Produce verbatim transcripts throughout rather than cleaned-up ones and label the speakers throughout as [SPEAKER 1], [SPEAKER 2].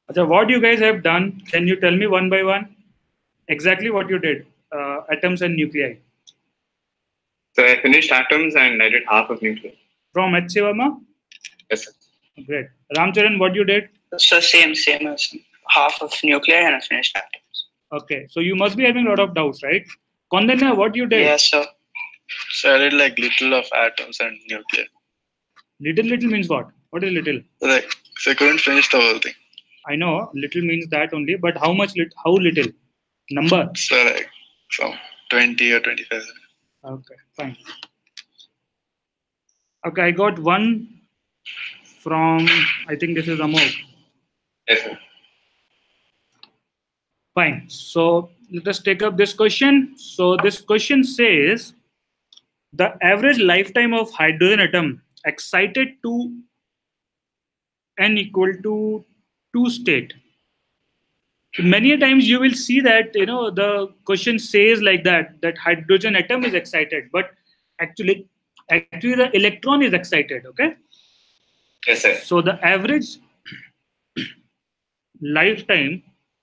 [SPEAKER 1] So what you guys have done, can you tell me one by one exactly what you did? Uh, atoms and nuclei.
[SPEAKER 2] So I finished atoms and I did half of nuclei.
[SPEAKER 1] From H. Sivarma?
[SPEAKER 2] Yes, sir.
[SPEAKER 1] Great. Ramcharan, what you did?
[SPEAKER 3] So same, same as half of nuclei and I finished atoms.
[SPEAKER 1] Okay, so you must be having a lot of doubts, right? Kondanya, what you did?
[SPEAKER 3] Yes, sir.
[SPEAKER 4] So I did like little of atoms and nuclei.
[SPEAKER 1] Little, little means what? What is little?
[SPEAKER 4] Like, so I couldn't finish the whole thing.
[SPEAKER 1] I know, little means that only, but how much, lit how little? Number?
[SPEAKER 4] So like, from twenty or twenty-five.
[SPEAKER 1] Okay, fine. Okay, I got one from, I think this is Amol.
[SPEAKER 2] Yes, sir.
[SPEAKER 1] Fine. So let us take up this question. So this question says, the average lifetime of hydrogen atom excited to n equal to two state. Many times you will see that, you know, the question says like that, that hydrogen atom is excited, but actually, actually the electron is excited, okay?
[SPEAKER 2] Yes, sir.
[SPEAKER 1] So the average lifetime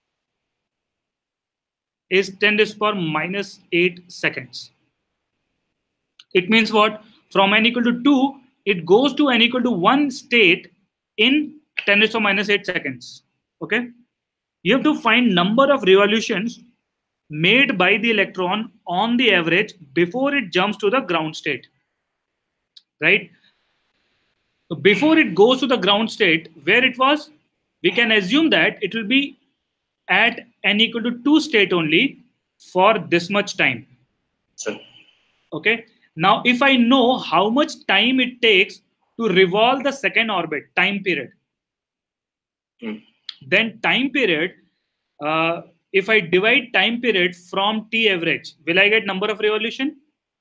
[SPEAKER 1] is ten to the power minus eight seconds. It means what? From n equal to two, it goes to n equal to one state in ten to the power minus eight seconds. Okay? You have to find number of revolutions made by the electron on the average before it jumps to the ground state. Right? So before it goes to the ground state, where it was, we can assume that it will be at n equal to two state only for this much time.
[SPEAKER 2] Sir.
[SPEAKER 1] Okay. Now, if I know how much time it takes to revolve the second orbit, time period,
[SPEAKER 2] Hmm.
[SPEAKER 1] then time period, uh, if I divide time period from T average, will I get number of revolution?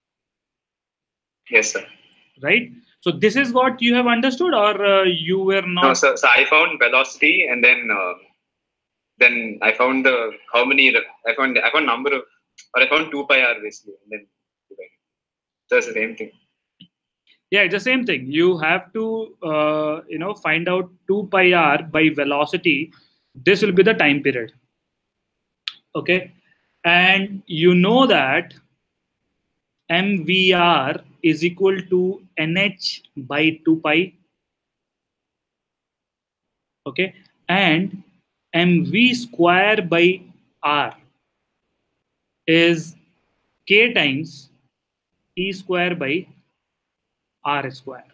[SPEAKER 2] Yes, sir.
[SPEAKER 1] Right. So this is what you have understood, or uh, you were not?
[SPEAKER 2] No, so, so I found velocity, and then uh, then I found the how many I found I found number of or I found two pi r basically, and then so it's the same thing.
[SPEAKER 1] Yeah, it's the same thing. You have to uh, you know find out two pi r by velocity. This will be the time period. Okay, and you know that M V R is equal to N H by two pi. Okay, and M V square by R is K times E square by R square.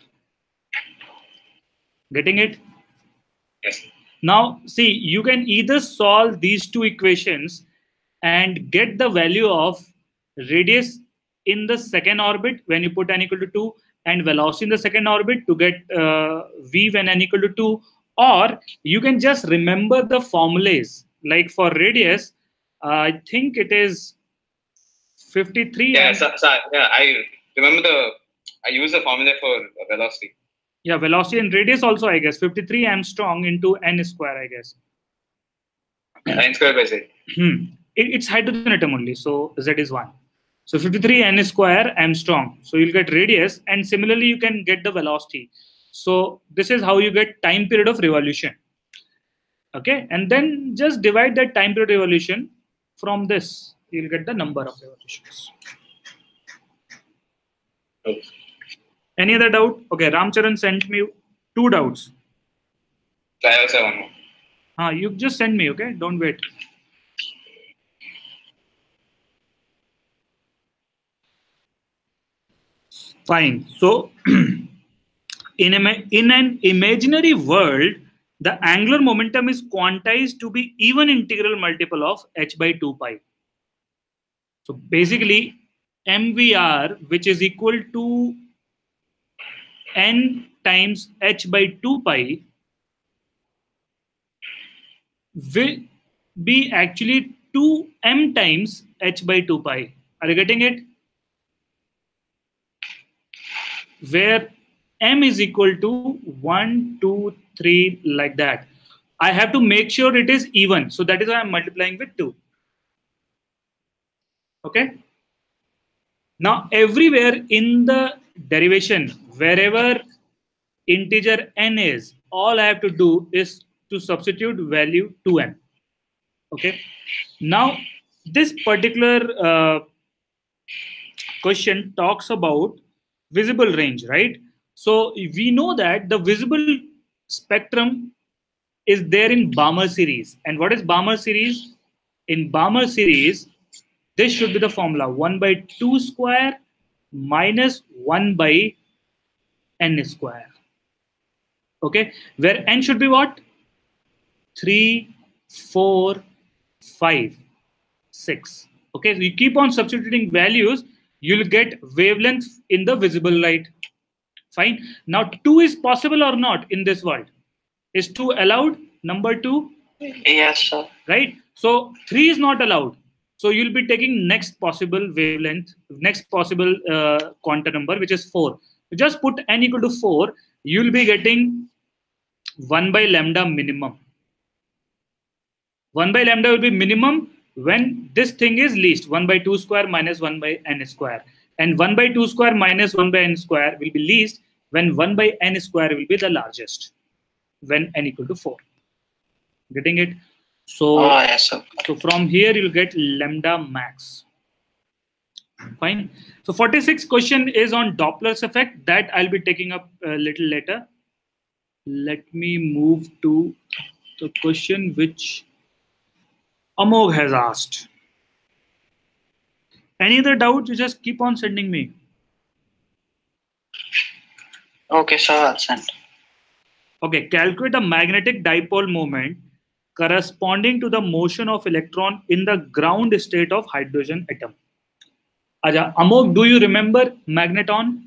[SPEAKER 1] Getting it?
[SPEAKER 2] Yes.
[SPEAKER 1] Now, see, you can either solve these two equations and get the value of radius in the second orbit when you put n equal to two and velocity in the second orbit to get uh, v when n equal to two, or you can just remember the formulas. Like for radius, uh, I think it is fifty-three.
[SPEAKER 2] Yeah,
[SPEAKER 1] and
[SPEAKER 2] so, so, yeah, I remember the I use the formula for velocity.
[SPEAKER 1] Yeah, velocity and radius also, I guess. fifty-three Armstrong into n square, I guess.
[SPEAKER 2] nine square by z.
[SPEAKER 1] Hmm. It, it's hydrogen atom only, so z is one. So fifty-three n square Armstrong. So you'll get radius, and similarly you can get the velocity. So this is how you get time period of revolution. Okay, and then just divide that time period revolution from this. You'll get the number of revolutions.
[SPEAKER 2] Okay.
[SPEAKER 1] Any other doubt? Okay, Ramcharan sent me two doubts.
[SPEAKER 2] I also have one more.
[SPEAKER 1] Ah, you just send me, okay? Don't wait. Fine. So, in, a, in an imaginary world, the angular momentum is quantized to be even integral multiple of h by two pi. So, basically, M V R, which is equal to n times h by two pi, will be actually two m times h by two pi. Are you getting it? Where m is equal to one, two, three, like that. I have to make sure it is even. So that is why I'm multiplying with two. Okay. Now, everywhere in the derivation, wherever integer n is, all I have to do is to substitute value two n. Okay. Now, this particular uh, question talks about visible range, right? So we know that the visible spectrum is there in Balmer series. And what is Balmer series? In Balmer series, this should be the formula one by two square minus one by n square. Okay, where n should be what? three, four, five, six. Okay, so you keep on substituting values, you'll get wavelength in the visible light. Fine. Now two is possible or not in this world? Is two allowed? Number two?
[SPEAKER 3] Yes, sir.
[SPEAKER 1] Right? So three is not allowed. So you'll be taking next possible wavelength, next possible uh, quantum number, which is four. Just put n equal to four, you'll be getting one by lambda minimum. one by lambda will be minimum when this thing is least, one by two square minus one by n square. And one by two square minus one by n square will be least when one by n square will be the largest, when n equal to four. Getting it? So,
[SPEAKER 3] Oh, yes, sir.
[SPEAKER 1] so from here you'll get lambda max. Fine. So forty-sixth question is on Doppler's effect. That I'll be taking up a little later. Let me move to the question which Amog has asked. Any other doubts? You just keep on sending me.
[SPEAKER 3] Okay, sir, I'll send.
[SPEAKER 1] Okay, calculate the magnetic dipole moment corresponding to the motion of electron in the ground state of hydrogen atom. Aja, Amog, do you remember magneton?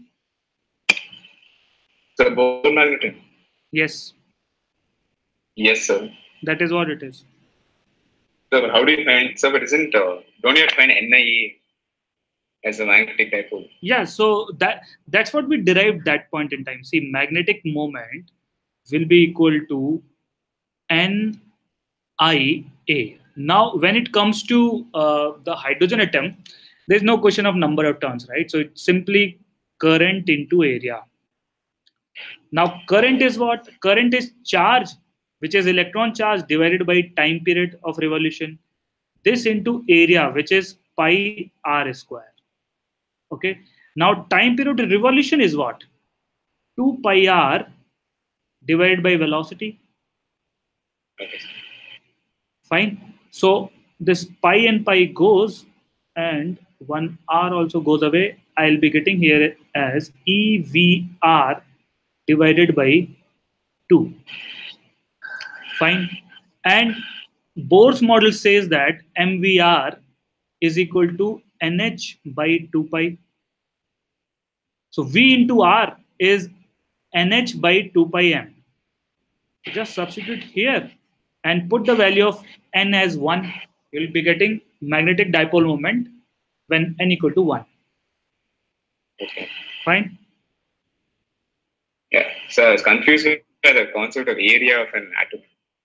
[SPEAKER 2] The Bohr magneton.
[SPEAKER 1] Yes,
[SPEAKER 2] Yes, sir.
[SPEAKER 1] that is what it is.
[SPEAKER 2] So, but how do you find? So, but isn't uh, don't you have to find N I E as a magnetic dipole?
[SPEAKER 1] Yeah, so that that's what we derived that point in time. See, magnetic moment will be equal to N I A. Now, when it comes to uh, the hydrogen atom, there's no question of number of turns, right? So it's simply current into area. Now, current is what? Current is charge, which is electron charge divided by time period of revolution. This into area, which is pi r square. Okay. Now, time period of revolution is what? two pi r divided by velocity.
[SPEAKER 2] Okay.
[SPEAKER 1] Fine. So this pi and pi goes, and one r also goes away. I'll be getting here as E V R divided by two. Fine. And Bohr's model says that M V R is equal to N H by two pi. So V into R is N H by two pi M. Just substitute here and put the value of N as one. You'll be getting magnetic dipole moment when N equal to one.
[SPEAKER 2] Okay.
[SPEAKER 1] Fine.
[SPEAKER 2] Yeah. So I was confused with the concept of area of an atom.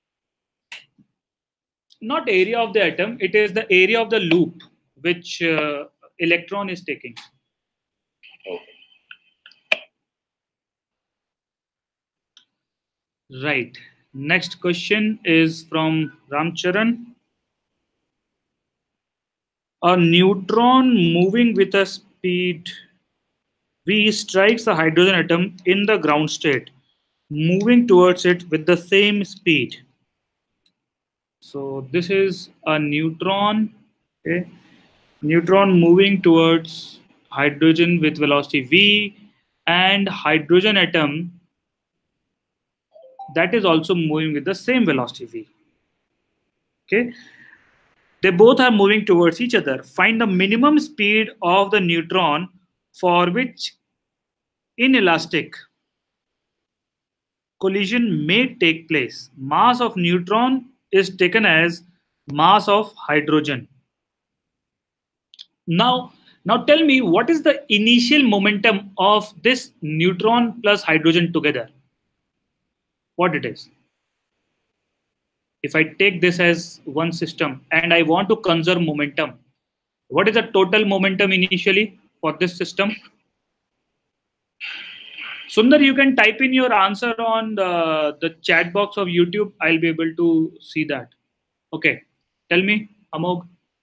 [SPEAKER 1] Not area of the atom, it is the area of the loop which uh, electron is taking.
[SPEAKER 2] Okay.
[SPEAKER 1] Right. Next question is from Ramcharan. A neutron moving with a speed v strikes a hydrogen atom in the ground state, moving towards it with the same speed. So this is a neutron, okay? Neutron moving towards hydrogen with velocity v, and hydrogen atom that is also moving with the same velocity v. Okay, they both are moving towards each other. Find the minimum speed of the neutron for which inelastic collision may take place. Mass of neutron is taken as mass of hydrogen. Now, now tell me, what is the initial momentum of this neutron plus hydrogen together? What it is? If I take this as one system and I want to conserve momentum, what is the total momentum initially for this system? Sundar, you can type in your answer on the, the chat box of YouTube. I'll be able to see that. Okay. Tell me, Amog.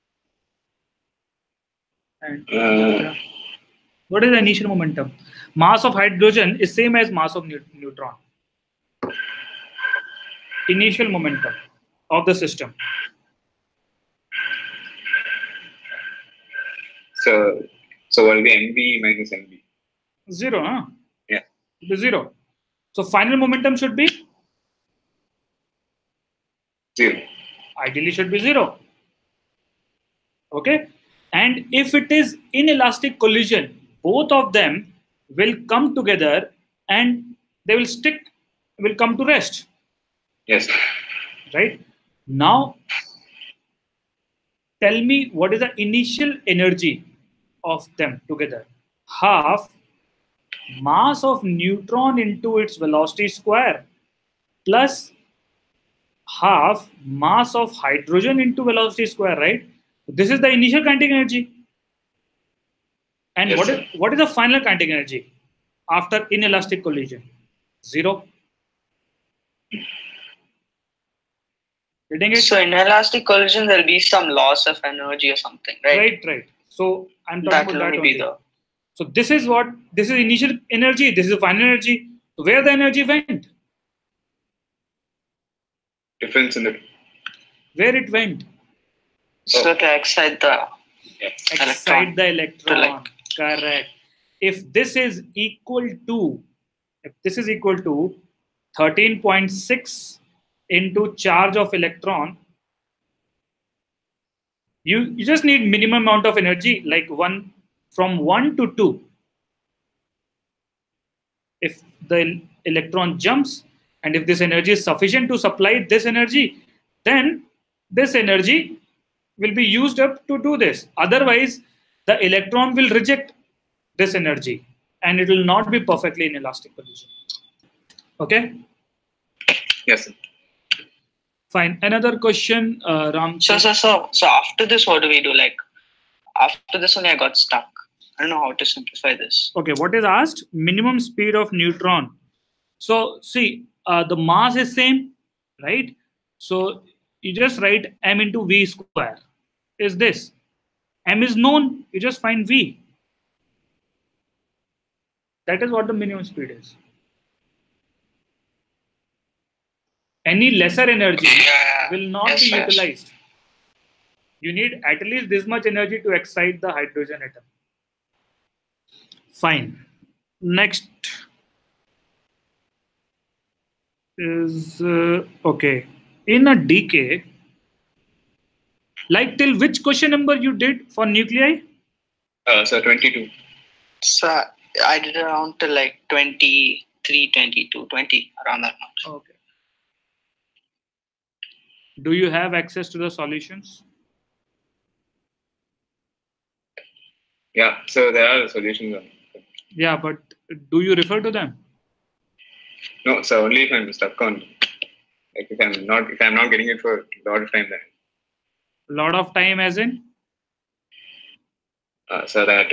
[SPEAKER 1] And
[SPEAKER 2] Uh,
[SPEAKER 1] what is the initial momentum? Mass of hydrogen is same as mass of neutron. Initial momentum of the system.
[SPEAKER 2] so, so what will be M V minus M V?
[SPEAKER 1] Zero, huh?
[SPEAKER 2] Yeah.
[SPEAKER 1] The zero. So final momentum should be?
[SPEAKER 2] Zero.
[SPEAKER 1] Ideally should be zero. Okay. And if it is inelastic collision, both of them will come together and they will stick, will come to rest.
[SPEAKER 2] Yes.
[SPEAKER 1] Right. Now, tell me what is the initial energy of them together? Half mass of neutron into its velocity square plus half mass of hydrogen into velocity square, right? This is the initial kinetic energy. And
[SPEAKER 2] Yes,
[SPEAKER 1] what
[SPEAKER 2] sir.
[SPEAKER 1] is what is the final kinetic energy after inelastic collision? Zero. Getting it?
[SPEAKER 3] So in elastic collision, there'll be some loss of energy or something, right?
[SPEAKER 1] Right, right. So I'm talking
[SPEAKER 3] That
[SPEAKER 1] about
[SPEAKER 3] will
[SPEAKER 1] that
[SPEAKER 3] only
[SPEAKER 1] only.
[SPEAKER 3] be the.
[SPEAKER 1] So this is what, this is initial energy, this is the final energy. So where the energy went?
[SPEAKER 2] Difference in the.
[SPEAKER 1] Where it went?
[SPEAKER 3] So to excite the
[SPEAKER 1] Excite the electron.
[SPEAKER 3] like-
[SPEAKER 1] Correct. If this is equal to, if this is equal to thirteen point six into charge of electron, you, you just need minimum amount of energy, like one from one to two. If the electron jumps and if this energy is sufficient to supply this energy, then this energy will be used up to do this. Otherwise, the electron will reject this energy and it will not be perfectly in elastic collision. Okay?
[SPEAKER 2] Yes, sir.
[SPEAKER 1] Fine. Another question, uh, Ram.
[SPEAKER 3] So, so, so, so after this, what do we do? Like, after this only I got stuck. I don't know how to simplify this.
[SPEAKER 1] Okay, what is asked? Minimum speed of neutron. So, see, uh, the mass is same, right? So, you just write m into v square. Is this. M is known, you just find v. That is what the minimum speed is. Any lesser energy
[SPEAKER 3] Yeah.
[SPEAKER 1] will not
[SPEAKER 3] Yes,
[SPEAKER 1] be
[SPEAKER 3] yes.
[SPEAKER 1] utilized. You need at least this much energy to excite the hydrogen atom. Fine. Next is, uh, okay. In a decay, like till which question number you did for nuclei?
[SPEAKER 2] Uh, so twenty-two.
[SPEAKER 3] So I did around to like twenty-three, twenty-two, twenty, around that much.
[SPEAKER 1] Okay. Do you have access to the solutions?
[SPEAKER 2] Yeah. So there are solutions on it.
[SPEAKER 1] Yeah, but do you refer to them?
[SPEAKER 2] No, so only if I'm stuck on, like if I'm not, if I'm not getting it for a lot of time, then.
[SPEAKER 1] A lot of time as in?
[SPEAKER 2] Uh, so that.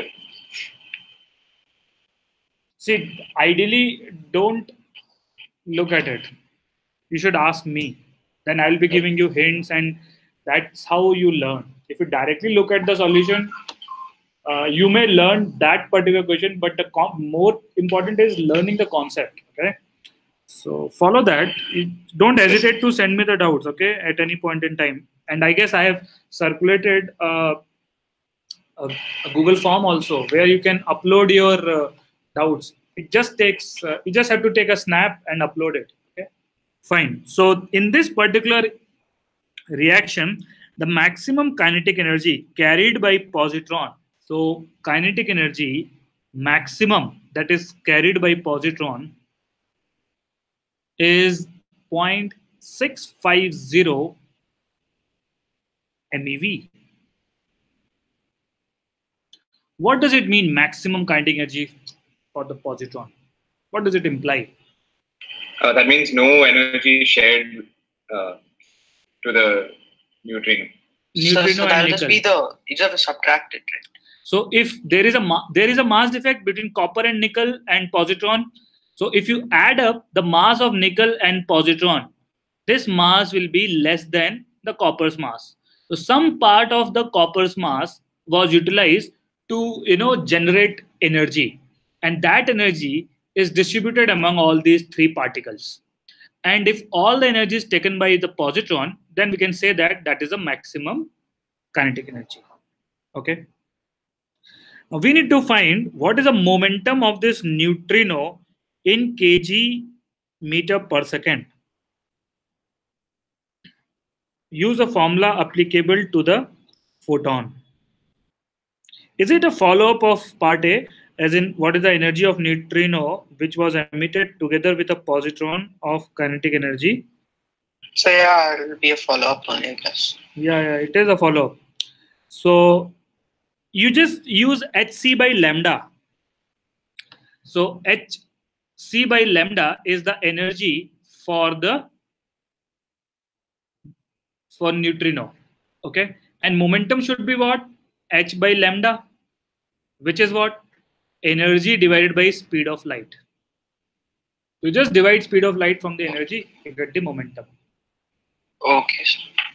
[SPEAKER 1] See, ideally, don't look at it. You should ask me. Then I'll be giving you hints and that's how you learn. If you directly look at the solution, uh, you may learn that particular question, but the more important is learning the concept. Okay. So follow that. You don't hesitate to send me the doubts, okay, at any point in time. And I guess I have circulated uh, a, a Google form also where you can upload your uh, doubts. It just takes, uh, you just have to take a snap and upload it. Okay, fine. So in this particular reaction, the maximum kinetic energy carried by positron. So kinetic energy maximum that is carried by positron is zero point six five zero MeV. What does it mean, maximum kinetic energy for the positron? What does it imply?
[SPEAKER 2] Uh, that means no energy shared uh, to the neutrino.
[SPEAKER 3] So,
[SPEAKER 1] Neutrino
[SPEAKER 3] so
[SPEAKER 1] and
[SPEAKER 3] that'll just
[SPEAKER 1] nickel.
[SPEAKER 3] be the, you just have to subtract it, right?
[SPEAKER 1] So if there is a there is a mass defect between copper and nickel and positron, So if you add up the mass of nickel and positron, this mass will be less than the copper's mass. So some part of the copper's mass was utilized to, you know, generate energy, and that energy is distributed among all these three particles. And if all the energy is taken by the positron, then we can say that that is a maximum kinetic energy. Okay. Now we need to find what is the momentum of this neutrino in kg meter per second. Use a formula applicable to the photon. Is it a follow-up of part A, as in what is the energy of neutrino which was emitted together with a positron of kinetic energy?
[SPEAKER 3] So yeah, it will be a follow-up one, I guess.
[SPEAKER 1] Yeah, yeah, it is a follow-up. So you just use hc by lambda. So hc by lambda is the energy for the for neutrino. Okay, and momentum should be what? H by lambda, which is what? Energy divided by speed of light. You just divide speed of light from the energy, you get the momentum.
[SPEAKER 3] Okay.